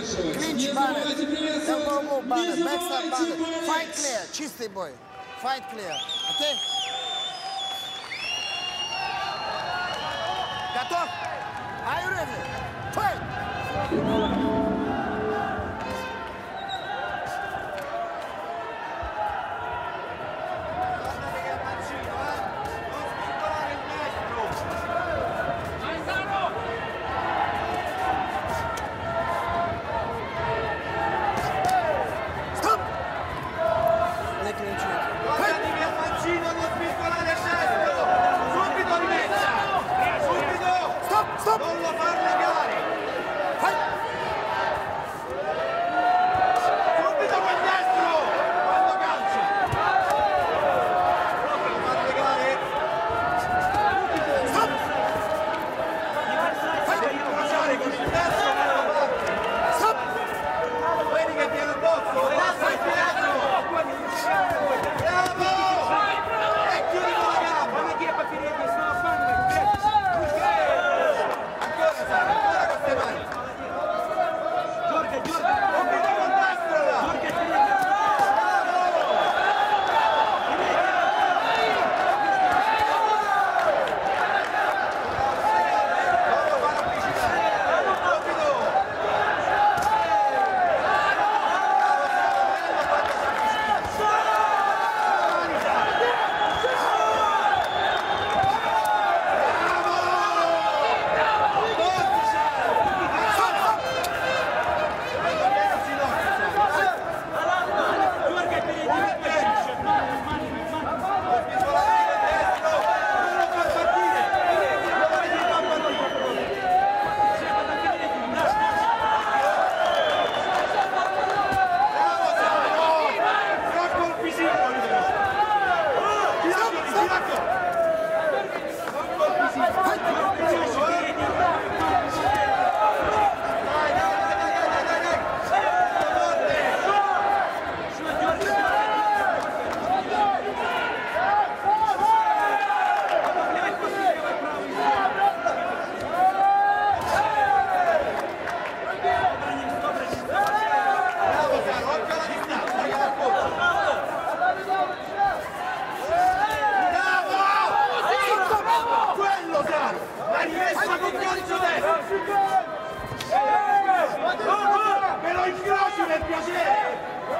Клинч баннер. Elbow move баннер. Backstab баннер. Fight clear. Чистый бой. Fight clear. Окей? Готов? Are you ready? Fight! Me lo incroci per piacere!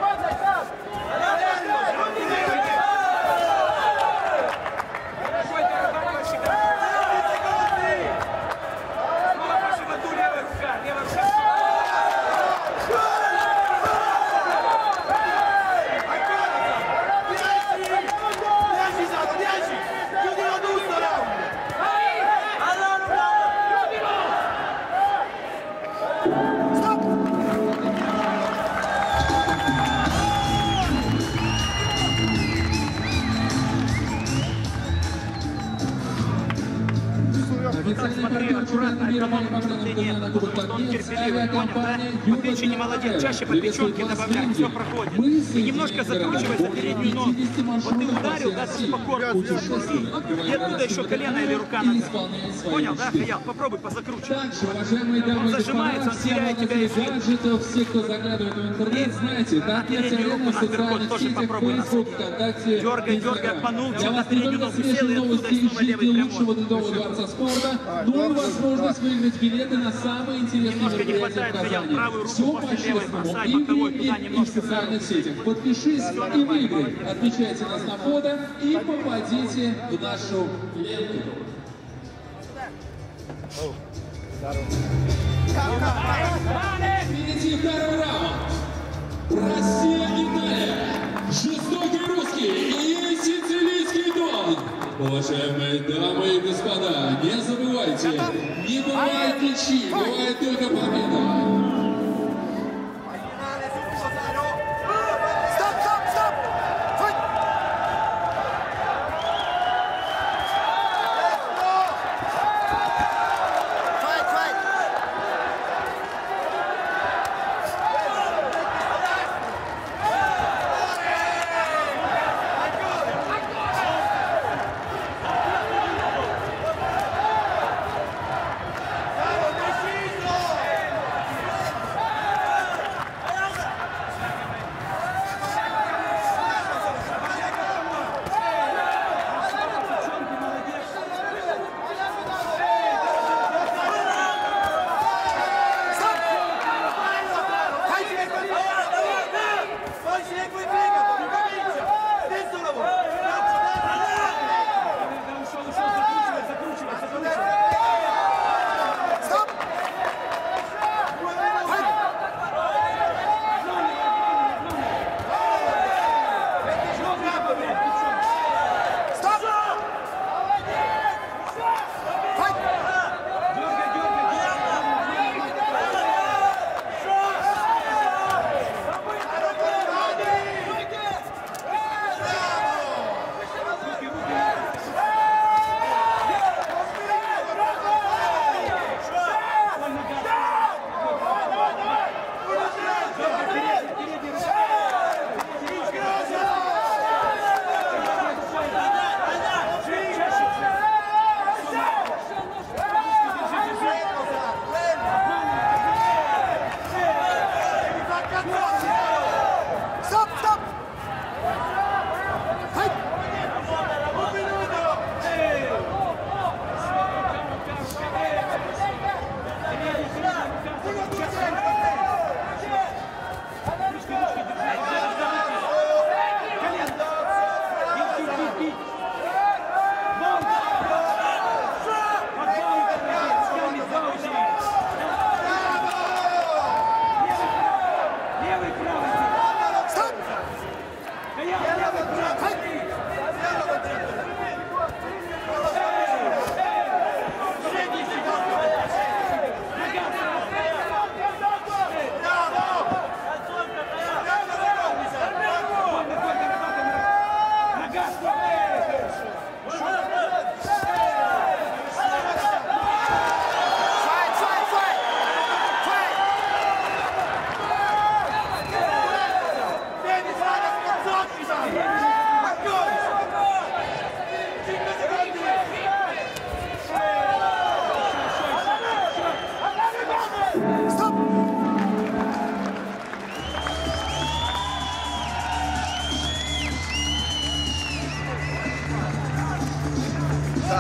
Смотри, аккуратно, экономно вступление, что он терпеливый, понял, да? По печени молодец, чаще по печенке добавляй, все проходит. И немножко закручивай за переднюю ногу. Вот ты ударил, да, с покорностью. И оттуда еще колено или рука назад. Понял, да, Хаял? Попробуй позакручивать. Он зажимается, он теряет тебя из виду. Все, кто заглядывает в интернет, знаете, на переднюю руку, на переход тоже попробуй насадить. Дергай, обманул, чем на переднюю ногу сел и оттуда и снова левый прямой. Ну и возможность выиграть билеты на самые интересные немножко не хватает, Хаял, правую руку после левой бросай, боковой туда немножко в социальных сетях. Подпишись и выиграй. Отмечайте нас на фото и попадите в нашу ленту. Впереди второй раунд. Россия, Италия. Жестокий русский и сицилийский дон. Уважаемые дамы и господа, не забывайте, не бывает ничьи, бывает только победа.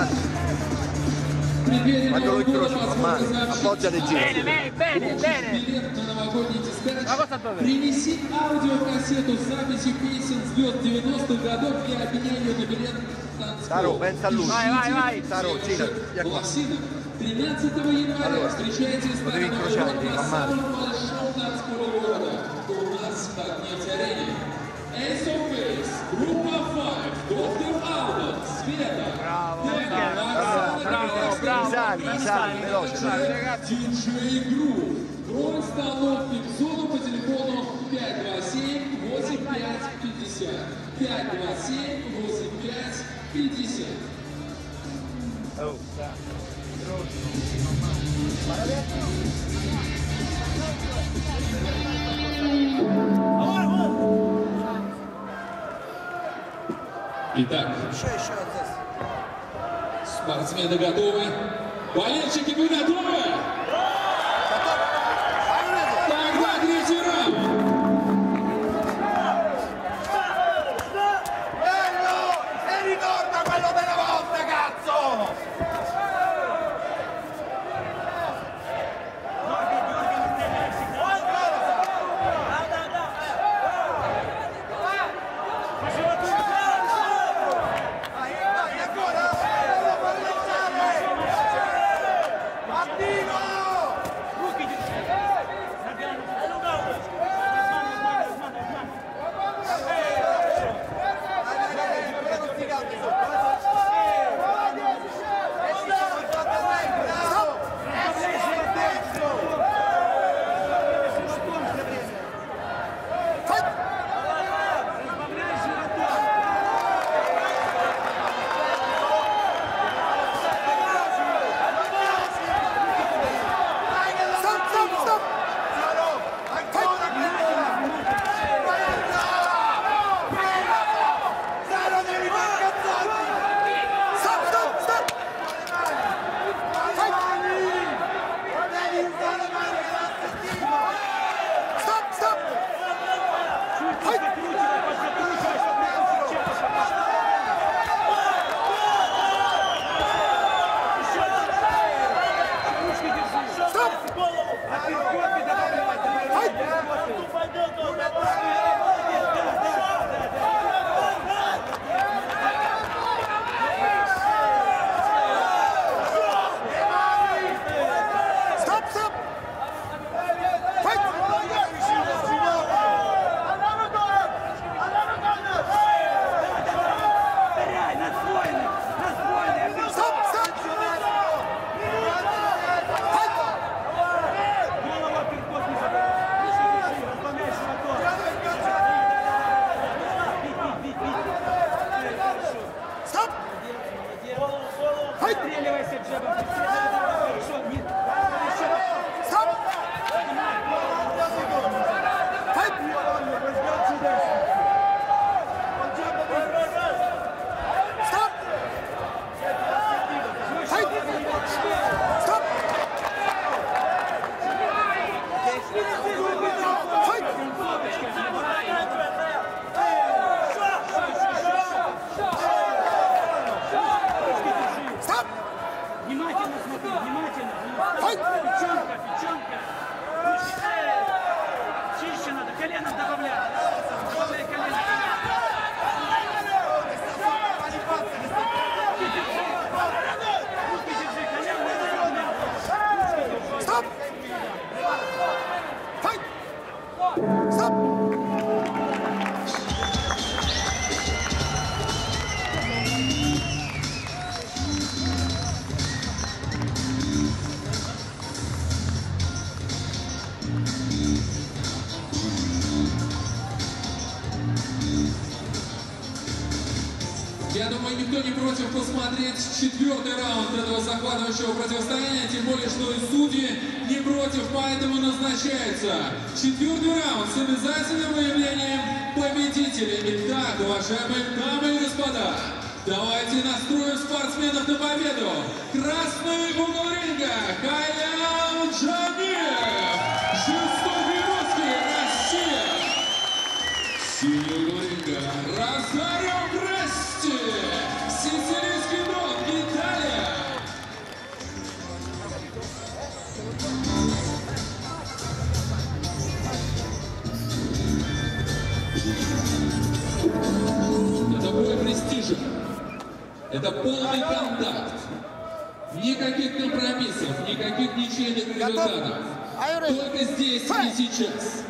Quando lo incroci fa male, appoggia le ginocchia. Bene. Принеси аудиокассету с записью песен звезд 90-х годов для обменяния на билет танцпол. Таро, pensa a lui. Vai. Таро, gira. Лосина. 13 января встречайте старого большого танцпола города. У нас в Нефть-Арене. Ace of Base, группа 5, Доктор Албан, Света. Sali, veloce. Диджей Грув. Бронь станов к зону по телефону 527-8550. 527-8550. Итак, Еще здесь. спортсмены готовы. Болельщики, вы готовы? Тогда третий раунд. E ritorna quello della volta, cazzo! Я думаю, никто не против посмотреть четвертый раунд этого захватывающего противостояния, тем более, что и судьи не против, поэтому назначается четвертый раунд с обязательным выявлением победителя. Итак, уважаемые дамы и господа, давайте настроим спортсменов на победу. Красный угол ринга — Каян Джамиев, жестокий русский, Россия. Синий угол ринга — Разорём, Сицилийский Дон, Италия. Это полный контакт. Никаких компромиссов, никаких ничейных результатов. Только здесь и сейчас.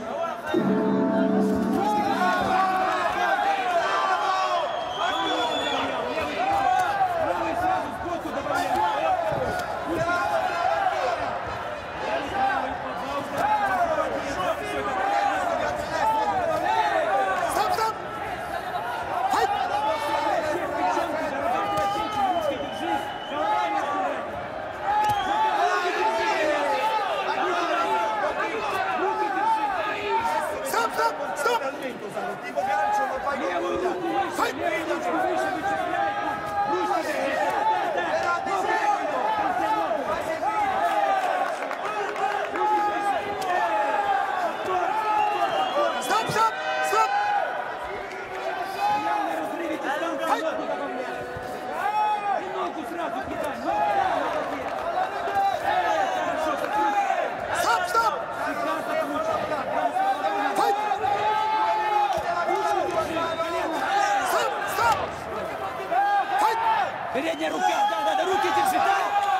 Передняя рука, да, руки держи, да!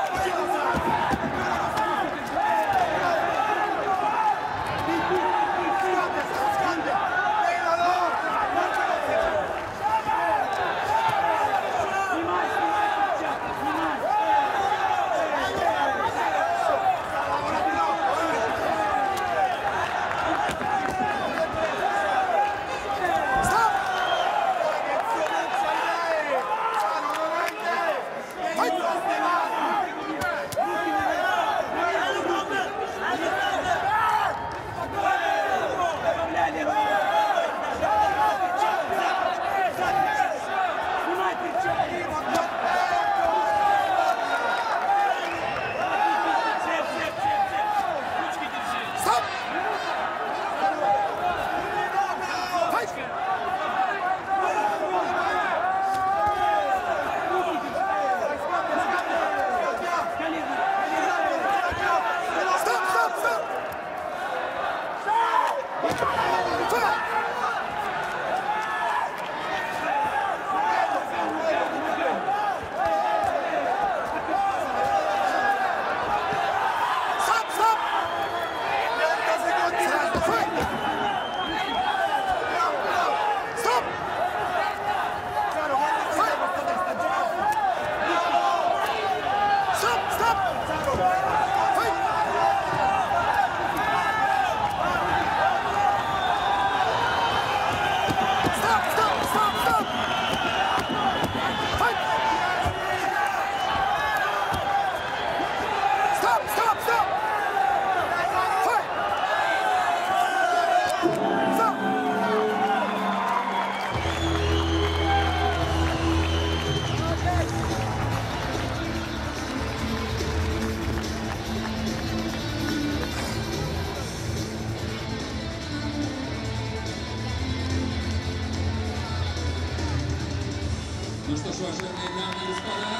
Ну что ж, уважаемые дамы и господа,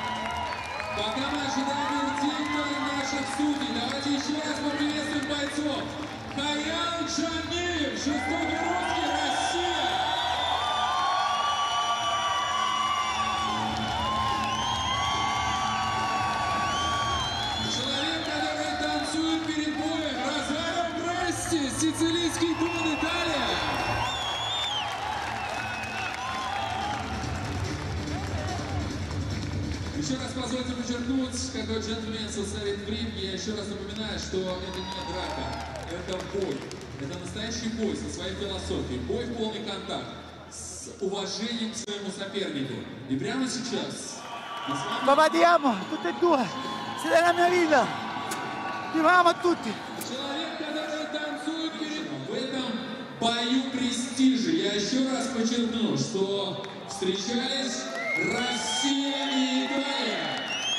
пока мы ожидаем вердикта наших судей, давайте еще раз поприветствуем бойцов. Хаян Джамилев, жестокий русский, Россия. Человек, который танцует перед боем, Розарио Грасси, сицилийский Дон, Италия. Еще раз позвольте подчеркнуть, какой джентльменство царит в ринге. Я еще раз напоминаю, что это не драка, это бой. Это настоящий бой со своей философией. Бой в полный контакт, с уважением к своему сопернику. И прямо сейчас... Combattiamo tutte e due, siete la mia vita, vi amo tutti. Человек, который танцует перед... В этом бою престижа. Я еще раз подчеркну, что встречались Россия и Италия.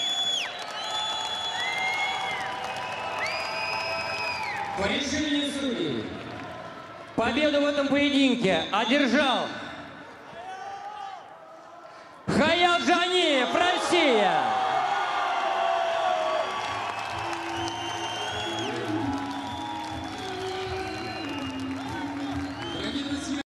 По решению судей, победу в этом поединке одержал Хаян